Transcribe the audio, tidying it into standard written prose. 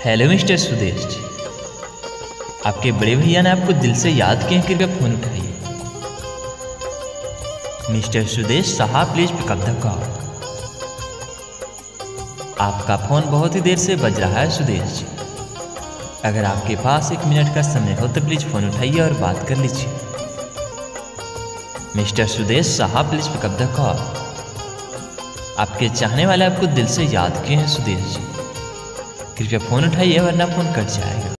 Hello mister Sudesh ji, आपके बड़े भैया ने आपको दिल से याद किए, कृपया फ़ोन उठाइए। मिस्टर सुदेश साहब please pick up the call. आपका फ़ोन बहुत ही देर से बज रहा है सुदेश जी, अगर आपके पास 1 मिनट का समय हो तो प्लीज़ फ़ोन उठाइए और बात कर लीजिए। मिस्टर सुदेश साहब please pick up the call. आपके चाहने वाले आपको दिल से याद किए हैं सुदेश जी, कृपया फ़ोन उठाइए वरना फ़ोन कट जाएगा।